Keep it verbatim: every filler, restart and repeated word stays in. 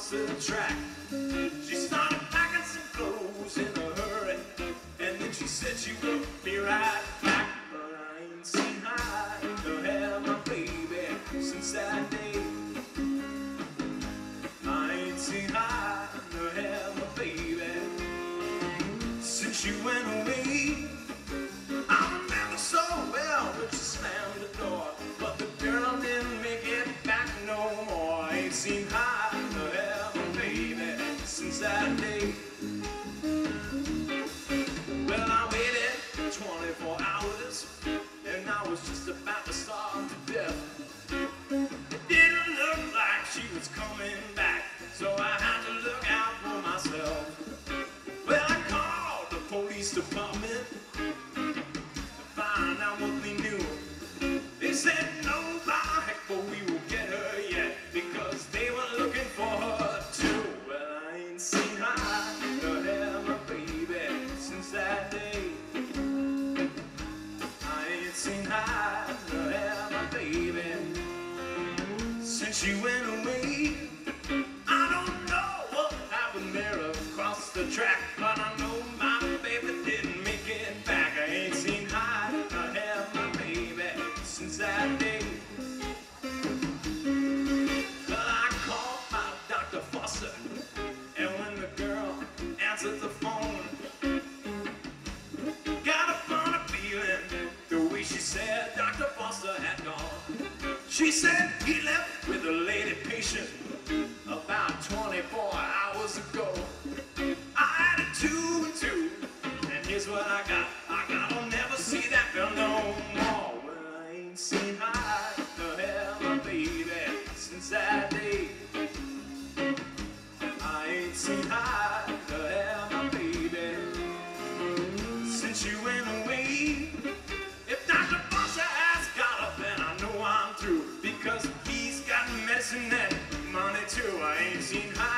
across the track. She started packing some clothes in a hurry, and then she said she would be right back. But I ain't seen hide nor hair, my baby, since that day. I ain't seen hide nor hair, my baby, since she went away. I remember so well when she slammed the door, but the girl didn't make it back no more. I ain't seen hide nor hair, my baby, since that day. Well, I waited twenty-four hours, and I was just about to starve to death. It didn't look like she was coming back, so I had to look out for myself. Well, I called the police department to find out what they knew. They said no, by heck, but we will get her yet, because they were looking for her too. Well, I ain't seen hide nor hair, my baby, since that day. I ain't seen hide nor hair, my baby, since she went away. I don't know what happened there across the track, but I know my baby didn't make it back. I ain't seen hide nor hair, my baby, since that day. Well, I called my Doctor Foster, and when the girl answered the phone, got a funny feeling the way she said Doctor Foster had gone. She said he left with a lady patient about twenty-four hours ago. I added two and two, and here's what I got. I got, I'll never see that girl no more. Well, I ain't seen hide nor hair, my baby, since that day. I ain't seen hide nor hair, my baby, since you went away. If Doctor Foster has got her, then I know I'm through, because he's got medicine and money too. I ain't seen hide